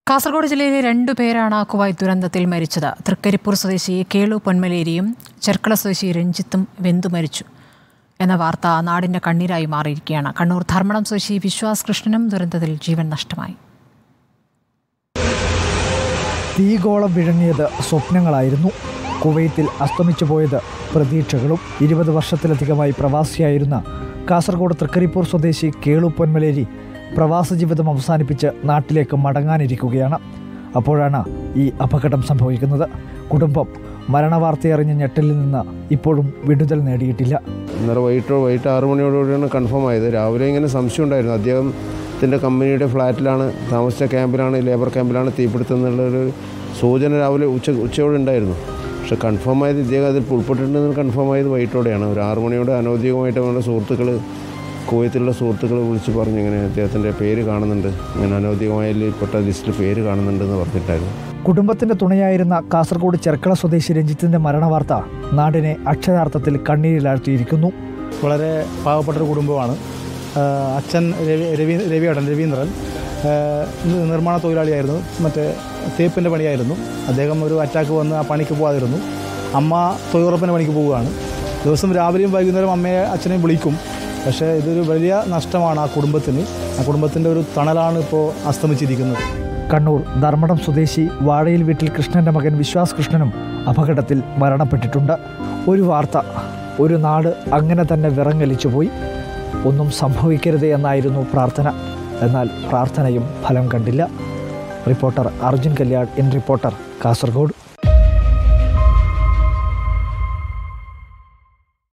കാസർഗോഡ് ജില്ലയിലെ 2 പേരാണ് കുവൈത്ത് ദുരന്തത്തിൽ മരിച്ചത്. തൃക്കരിപ്പൂർ സ്വദേശി കേളു പൊന്മലേരിയും ചെർക്കള സ്വദേശി രഞ്ജിത്തും വെന്തു മരിച്ചു എന്ന വാർത്ത നാടിന്റെ കണ്ണീരായി മാറിയിരിക്കുകയാണ്. കണ്ണൂർ ധർമ്മടം സ്വദേശി വിശ്വാസ് കൃഷ്ണനും ദുരന്തത്തിൽ ജീവൻ നഷ്ടമായി. തീഗോളം വിഴങ്ങിയത് സ്വപ്നങ്ങളായിരുന്നു. കുവൈത്തിൽ അസ്തമിച്ചു പോയത് പ്രതീക്ഷകളും. 20 വർഷത്തിലധികമായി പ്രവാസിയായിരുന്ന കാസർഗോഡ് തൃക്കരിപ്പൂർ സ്വദേശി കേളു പൊന്മലേരി പ്രവാസ ജീവിതം അവസാനിപ്പിച്ച് നാട്ടിലേക്ക് മടങ്ങാനിരിക്കുകയാണ്. അപ്പോഴാണ് ഈ അപകടം സംഭവിക്കുന്നത്. കുടുംബം മരണവാർത്തയറിഞ്ഞ ഞെട്ടലിൽ നിന്ന് ഇപ്പോഴും വിടുതൽ നേടിയിട്ടില്ല. ഇന്നലെ വൈകിട്ട് 6 മണിയോടുകൂടിയാണ് കൺഫേം ആയത്. രാവിലെ ഇങ്ങനെ സംശയം ഉണ്ടായിരുന്നു. അദ്ദേഹത്തിൻ്റെ കമ്പനിയുടെ ഫ്ലാറ്റിലാണ് താമസിച്ച ക്യാമ്പിലാണ്, ലേബർ ക്യാമ്പിലാണ് തീപിടുത്തം എന്നുള്ളൊരു സൂചന രാവിലെ ഉച്ചയോടുണ്ടായിരുന്നു. പക്ഷേ കൺഫേം ആയത് ഇദ്ദേഹം അതിൽ ഉൾപ്പെട്ടിട്ടുണ്ടെന്ന് കൺഫേം ആയത് വൈകിട്ടോടെയാണ്. ഒരു 6 മണിയോടെ അനൗദ്യോഗികമായിട്ട് നമ്മുടെ സുഹൃത്തുക്കൾ, കുവൈത്തിലുള്ള സുഹൃത്തുക്കൾ വിളിച്ച് പറഞ്ഞു, ഇങ്ങനെ അദ്ദേഹത്തിൻ്റെ പേര് കാണുന്നുണ്ട്, ഇങ്ങനെ അനൗദ്യോഗികമായിൽപ്പെട്ട ലിസ്റ്റിൽ പേര് കാണുന്നുണ്ടെന്ന് പറഞ്ഞിട്ടായിരുന്നു. കുടുംബത്തിൻ്റെ തുണയായിരുന്ന കാസർഗോഡ് ചെർക്കള സ്വദേശി രഞ്ജിത്തിൻ്റെ മരണവാർത്ത നാടിനെ അക്ഷരാർത്ഥത്തിൽ കണ്ണീരിലാഴ്ത്തിയിരിക്കുന്നു. വളരെ പാവപ്പെട്ടൊരു കുടുംബമാണ്. അച്ഛൻ രവീന്ദ്രൻ നിർമ്മാണ തൊഴിലാളിയായിരുന്നു. മറ്റേ തേപ്പിൻ്റെ പണിയായിരുന്നു. അദ്ദേഹം ഒരു അറ്റാക്ക് വന്ന് ആ പണിക്ക് പോകാതിരുന്നു. അമ്മ തൊഴിലുറപ്പിൻ്റെ പണിക്ക് പോവുകയാണ്. ദിവസം രാവിലെയും വൈകുന്നേരം അമ്മയെ അച്ഛനെയും വിളിക്കും. പക്ഷേ ഇതൊരു വലിയ നഷ്ടമാണ് ആ കുടുംബത്തിന്. ആ കുടുംബത്തിൻ്റെ ഒരു തണലാണ് ഇപ്പോൾ അസ്തമിച്ചിരിക്കുന്നത്. കണ്ണൂർ ധർമ്മടം സ്വദേശി വാഴയിൽ വീട്ടിൽ കൃഷ്ണൻ്റെ മകൻ വിശ്വാസ് കൃഷ്ണനും അപകടത്തിൽ മരണപ്പെട്ടിട്ടുണ്ട്. ഒരു വാർത്ത, ഒരു നാട് അങ്ങനെ തന്നെ വിറങ്ങലിച്ചു പോയി. ഒന്നും സംഭവിക്കരുതേ എന്നായിരുന്നു പ്രാർത്ഥന. എന്നാൽ പ്രാർത്ഥനയും ഫലം കണ്ടില്ല. Reporter Arjun Kalyad, in reporter, Kasaragod.